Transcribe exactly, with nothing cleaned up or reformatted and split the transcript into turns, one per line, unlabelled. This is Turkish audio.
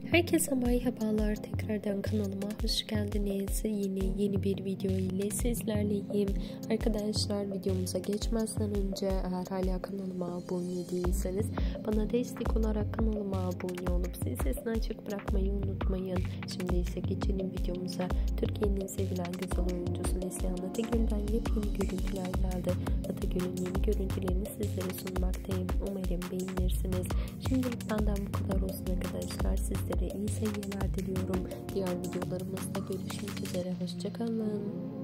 Herkese merhabalar, tekrardan kanalıma hoş geldiniz. Yine yeni bir video ile sizlerleyim. Arkadaşlar, videomuza geçmezden önce eğer hala kanalıma abone değilseniz bana destek olarak kanalıma abone olup zil sesini açık bırakmayı unutmayın. Şimdi ise geçelim videomuza. Türkiye'nin sevilen güzel oyuncusu Neslihan Atagül'den yepyeni görüntüler geldi. Atagül'ün yeni görüntülerini sizlere sunmaktayım. Umarım beğenirsiniz. Şimdilik benden bu kadar olsun arkadaşlar. Sizlere iyi seyirler diliyorum. Diğer videolarımızda görüşmek üzere. Hoşçakalın.